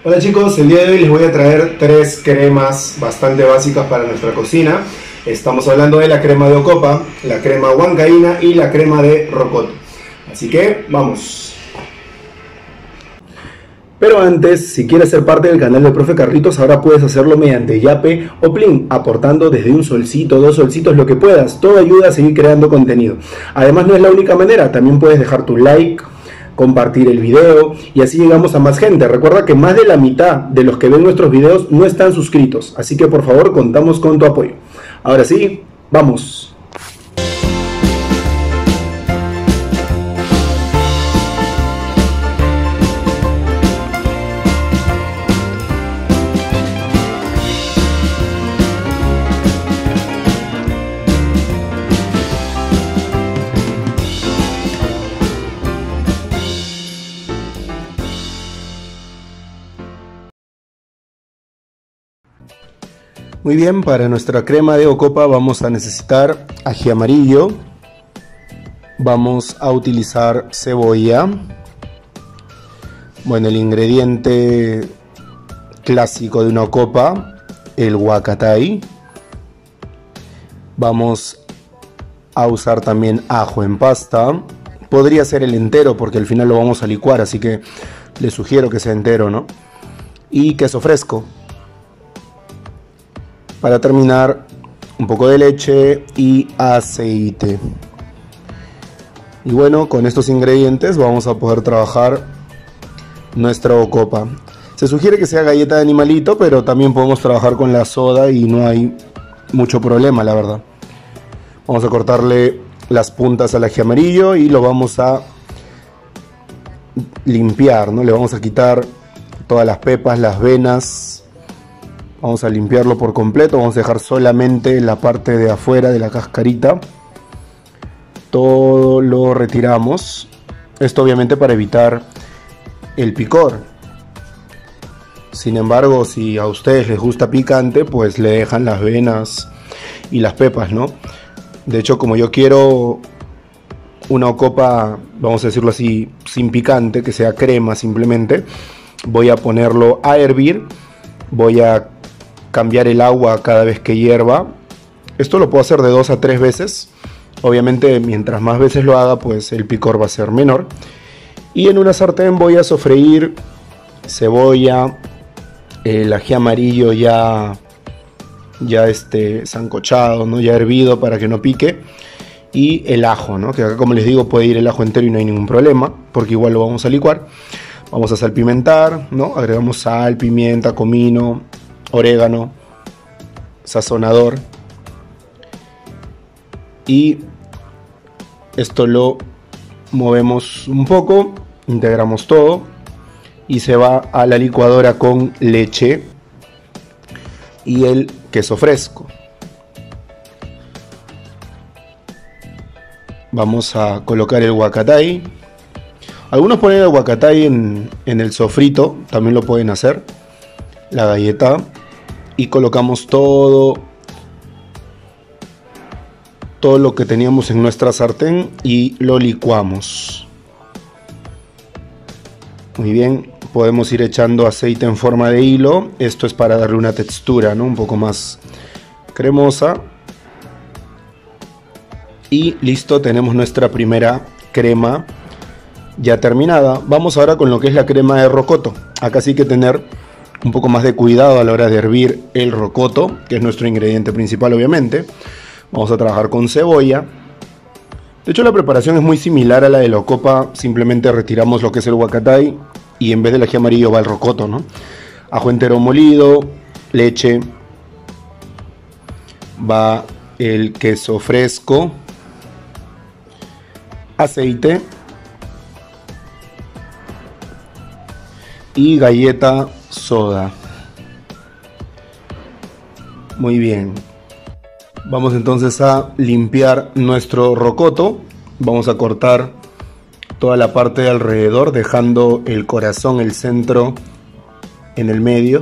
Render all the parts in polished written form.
Hola chicos, el día de hoy les voy a traer tres cremas bastante básicas para nuestra cocina. Estamos hablando de la crema de Ocopa, la crema huancaína y la crema de rocoto. Así que vamos. Pero antes, si quieres ser parte del canal del Profe Carlitos, ahora puedes hacerlo mediante Yape o Plin, aportando desde un solcito, 2 solcitos, lo que puedas. Todo ayuda a seguir creando contenido. Además, no es la única manera, también puedes dejar tu like, compartir el video y así llegamos a más gente. Recuerda que más de la mitad de los que ven nuestros videos no están suscritos, así que por favor contamos con tu apoyo. Ahora sí, vamos. Muy bien, para nuestra crema de Ocopa vamos a necesitar ají amarillo, vamos a utilizar cebolla, bueno, el ingrediente clásico de una Ocopa, el huacatay, vamos a usar también ajo en pasta, podría ser el entero porque al final lo vamos a licuar, así que les sugiero que sea entero, ¿no? Y queso fresco. Para terminar, un poco de leche y aceite. Y bueno, con estos ingredientes vamos a poder trabajar nuestra Ocopa. Se sugiere que sea galleta de animalito, pero también podemos trabajar con la soda y no hay mucho problema, la verdad. Vamos a cortarle las puntas al ají amarillo y lo vamos a limpiar, ¿no? Le vamos a quitar todas las pepas, las venas. Vamos a limpiarlo por completo, vamos a dejar solamente la parte de afuera de la cascarita. Todo lo retiramos. Esto obviamente para evitar el picor. Sin embargo, si a ustedes les gusta picante, pues le dejan las venas y las pepas, ¿no? De hecho, como yo quiero una Ocopa, vamos a decirlo así, sin picante, que sea crema simplemente, voy a ponerlo a hervir. Voy a cambiar el agua cada vez que hierva. Esto lo puedo hacer de 2 a 3 veces. Obviamente mientras más veces lo haga, pues el picor va a ser menor. Y en una sartén voy a sofreír cebolla, el ají amarillo ya sancochado, ¿no? Ya hervido para que no pique. Y el ajo, ¿no? Que acá, como les digo, puede ir el ajo entero y no hay ningún problema, porque igual lo vamos a licuar. Vamos a salpimentar, ¿no? Agregamos sal, pimienta, comino, orégano, sazonador, y esto lo movemos un poco, integramos todo y se va a la licuadora con leche y el queso fresco. Vamos a colocar el huacatay. Algunos ponen el huacatay en el sofrito, también lo pueden hacer. La galleta. Y colocamos todo lo que teníamos en nuestra sartén y lo licuamos. Muy bien, podemos ir echando aceite en forma de hilo. Esto es para darle una textura, ¿no? Un poco más cremosa. Y listo, tenemos nuestra primera crema ya terminada. Vamos ahora con lo que es la crema de rocoto. Acá sí hay que tener un poco más de cuidado a la hora de hervir el rocoto, que es nuestro ingrediente principal obviamente. Vamos a trabajar con cebolla. De hecho la preparación es muy similar a la de la Ocopa, simplemente retiramos lo que es el huacatay y en vez del ají amarillo va el rocoto, ¿no? Ajo entero molido, leche, va el queso fresco, aceite y galleta soda. Muy bien. Vamos entonces a limpiar nuestro rocoto. Vamos a cortar toda la parte de alrededor, dejando el corazón, el centro, en el medio.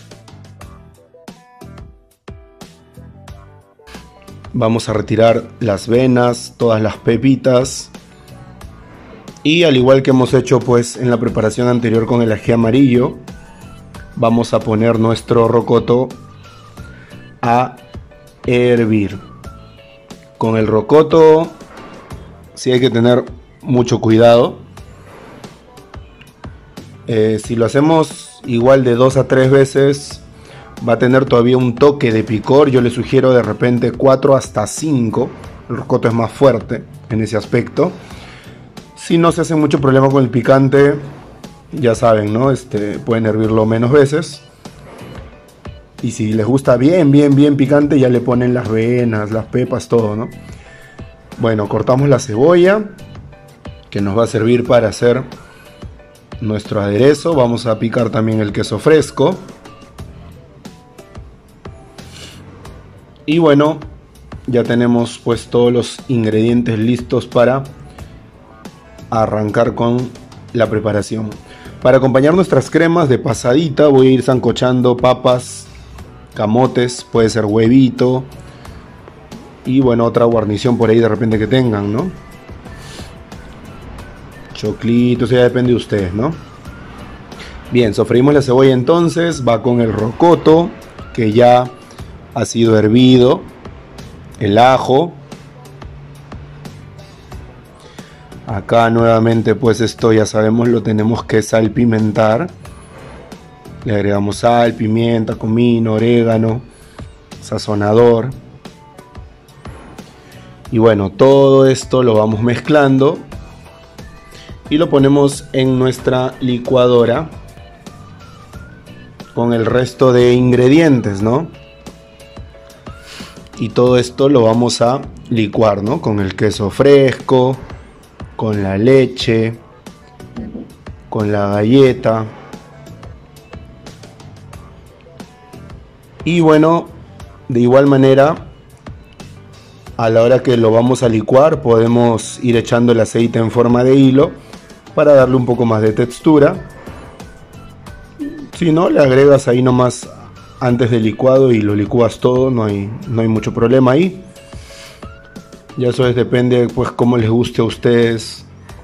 Vamos a retirar las venas, todas las pepitas. Y al igual que hemos hecho pues en la preparación anterior con el ají amarillo, vamos a poner nuestro rocoto a hervir. Con el rocoto sí hay que tener mucho cuidado. Si lo hacemos igual de 2 a 3 veces, va a tener todavía un toque de picor. Yo le sugiero de repente 4 hasta 5. El rocoto es más fuerte en ese aspecto. Si no se hace mucho problema con el picante, ya saben, ¿no? Pueden hervirlo menos veces. Y si les gusta bien picante, ya le ponen las venas, las pepas, todo, ¿no? Bueno, cortamos la cebolla, que nos va a servir para hacer nuestro aderezo. Vamos a picar también el queso fresco. Y bueno, ya tenemos pues todos los ingredientes listos para arrancar con la preparación. Para acompañar nuestras cremas de pasadita voy a ir sancochando papas, camotes, puede ser huevito y bueno, otra guarnición por ahí de repente que tengan, ¿no? Choclito, eso ya depende de ustedes, ¿no? Bien, sofreímos la cebolla entonces, va con el rocoto que ya ha sido hervido, el ajo. Acá nuevamente pues esto ya sabemos, lo tenemos que salpimentar. Le agregamos sal, pimienta, comino, orégano, sazonador. Y bueno, todo esto lo vamos mezclando y lo ponemos en nuestra licuadora con el resto de ingredientes, ¿no? Y todo esto lo vamos a licuar, ¿no? Con el queso fresco, con la leche, con la galleta. Y bueno, de igual manera, a la hora que lo vamos a licuar, podemos ir echando el aceite en forma de hilo para darle un poco más de textura. Si no, le agregas ahí nomás antes del licuado y lo licúas todo, no hay mucho problema ahí. Ya eso depende pues cómo les guste a ustedes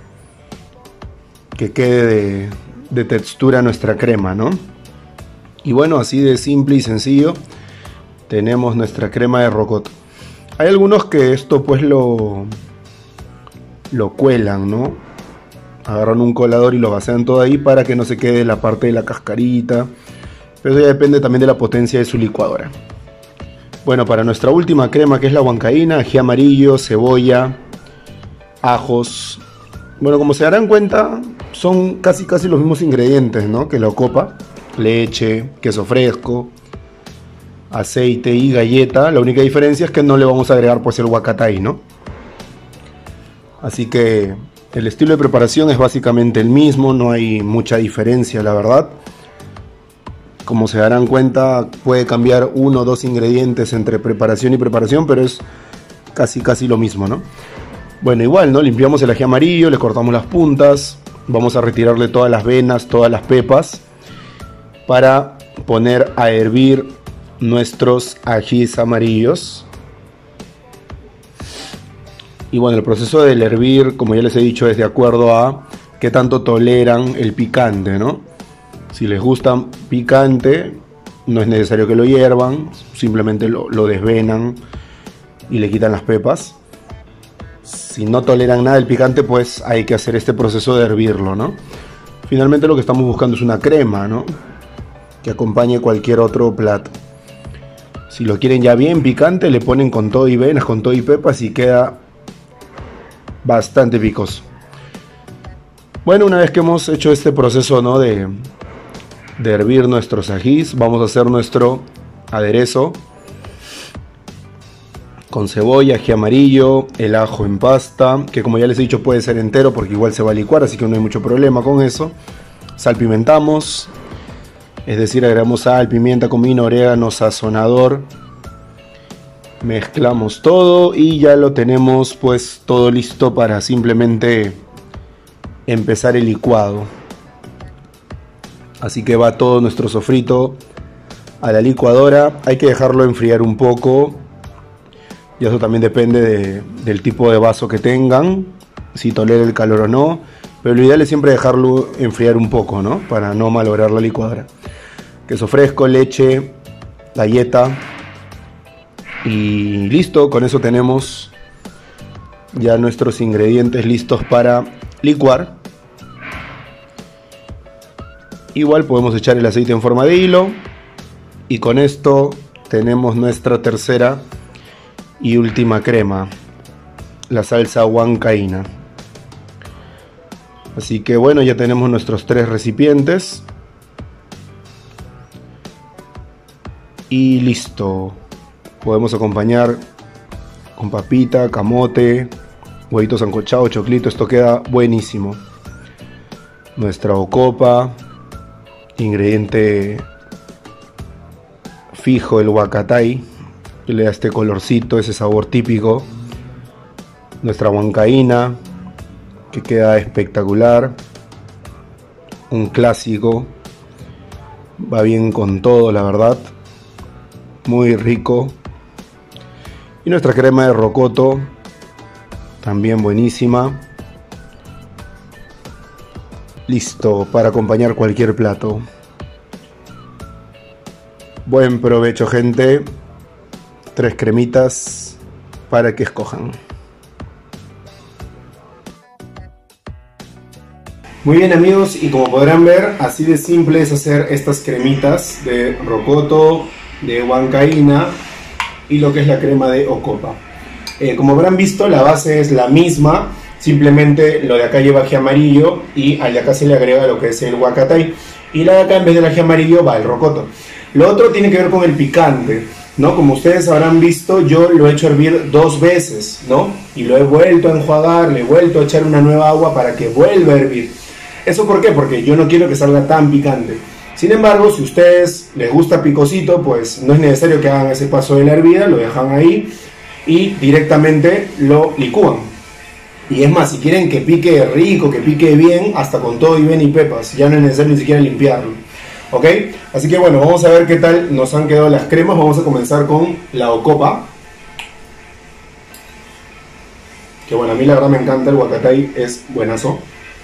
que quede de textura nuestra crema, ¿no? Y bueno, así de simple y sencillo tenemos nuestra crema de rocoto. Hay algunos que esto pues lo cuelan, ¿no? Agarran un colador y lo vacían todo ahí para que no se quede la parte de la cascarita. Pero eso ya depende también de la potencia de su licuadora. Bueno, para nuestra última crema, que es la huancaína, ají amarillo, cebolla, ajos. Bueno, como se darán cuenta, son casi los mismos ingredientes, ¿no? Que la copa. Leche, queso fresco, aceite y galleta. La única diferencia es que no le vamos a agregar pues el huacatay, ¿no? Así que el estilo de preparación es básicamente el mismo, no hay mucha diferencia, la verdad. Como se darán cuenta, puede cambiar 1 o 2 ingredientes entre preparación y preparación, pero es casi lo mismo, ¿no? Bueno, igual, ¿no? Limpiamos el ají amarillo, le cortamos las puntas, vamos a retirarle todas las venas, todas las pepas, para poner a hervir nuestros ajís amarillos. Y bueno, el proceso del hervir, como ya les he dicho, es de acuerdo a qué tanto toleran el picante, ¿no? Si les gusta picante, no es necesario que lo hiervan, simplemente lo desvenan y le quitan las pepas. Si no toleran nada el picante, pues hay que hacer este proceso de hervirlo, ¿no? Finalmente lo que estamos buscando es una crema, ¿no? Que acompañe cualquier otro plato. Si lo quieren ya bien picante, le ponen con todo y venas, con todo y pepas y queda bastante picoso. Bueno, una vez que hemos hecho este proceso, ¿no? de hervir nuestros ajís, vamos a hacer nuestro aderezo con cebolla, ají amarillo, el ajo en pasta, que como ya les he dicho puede ser entero porque igual se va a licuar, así que no hay mucho problema con eso. Salpimentamos, es decir, agregamos sal, pimienta, comino, orégano, sazonador. Mezclamos todo y ya lo tenemos pues todo listo para simplemente empezar el licuado. Así que va todo nuestro sofrito a la licuadora. Hay que dejarlo enfriar un poco. Y eso también depende del tipo de vaso que tengan, si tolera el calor o no. Pero lo ideal es siempre dejarlo enfriar un poco, ¿no? Para no malograr la licuadora. queso fresco, leche, galleta y listo. Con eso tenemos ya nuestros ingredientes listos para licuar. Igual podemos echar el aceite en forma de hilo y con esto tenemos nuestra tercera y última crema, la salsa huancaína. Así que bueno, ya tenemos nuestros 3 recipientes y listo. Podemos acompañar con papita, camote, huevitos sancochados, choclito. Esto queda buenísimo. Nuestra ocopa, ingrediente fijo, el huacatay, que le da este colorcito, ese sabor típico. Nuestra huancaína, que queda espectacular. Un clásico, va bien con todo, la verdad, muy rico. Y nuestra crema de rocoto, también buenísima. Listo para acompañar cualquier plato. Buen provecho, gente. 3 cremitas para que escojan. Muy bien, amigos, y como podrán ver, así de simple es hacer estas cremitas de rocoto, de huancaína y lo que es la crema de ocopa. Como habrán visto, la base es la misma, simplemente lo de acá lleva ají amarillo y al de acá se le agrega lo que es el huacatay, y la de acá en vez del ají amarillo va el rocoto. Lo otro tiene que ver con el picante, ¿no? Como ustedes habrán visto, yo lo he hecho hervir 2 veces, ¿no? Y lo he vuelto a enjuagar, le he vuelto a echar una nueva agua para que vuelva a hervir. ¿Eso por qué? Porque yo no quiero que salga tan picante. Sin embargo, si a ustedes les gusta picosito, pues no es necesario que hagan ese paso de la hervida, lo dejan ahí y directamente lo licúan. Y es más, si quieren que pique rico, que pique bien, hasta con todo y ven y pepas, ya no es necesario ni siquiera limpiarlo. ¿Ok? Así que bueno, vamos a ver qué tal nos han quedado las cremas. Vamos a comenzar con la ocopa. Que bueno, a mí la verdad me encanta, el huacatay es buenazo.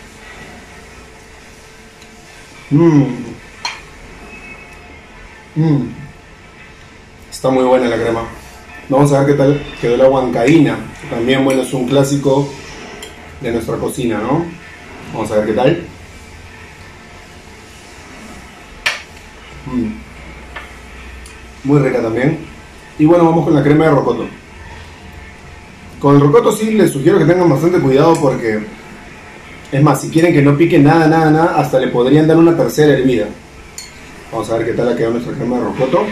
Está muy buena la crema. Vamos a ver qué tal quedó la huancaína. También, bueno, es un clásico de nuestra cocina, ¿no? Vamos a ver qué tal. Muy rica también. Y bueno, vamos con la crema de rocoto. Con el rocoto sí les sugiero que tengan bastante cuidado porque, es más, si quieren que no pique nada, hasta le podrían dar una tercera hervida. Vamos a ver qué tal ha quedado nuestra crema de rocoto.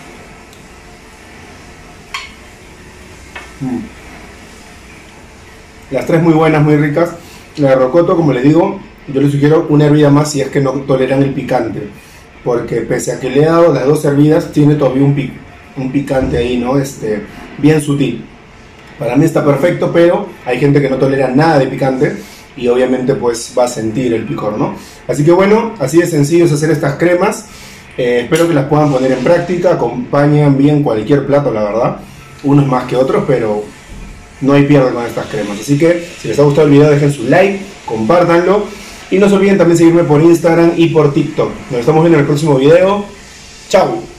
Las 3 muy buenas, muy ricas. La de rocoto, como les digo, yo les sugiero una hervida más si es que no toleran el picante, porque pese a que le he dado las 2 hervidas, tiene todavía un picante ahí, ¿no? Bien sutil. Para mí está perfecto, pero hay gente que no tolera nada de picante y obviamente pues va a sentir el picor, ¿no? Así que bueno, así de sencillo es hacer estas cremas. Espero que las puedan poner en práctica, acompañan bien cualquier plato, la verdad. Unos más que otros, pero no hay pierde con estas cremas. Así que si les ha gustado el video, dejen su like, compártanlo y no se olviden también seguirme por Instagram y por TikTok. Nos estamos viendo en el próximo video. ¡Chao!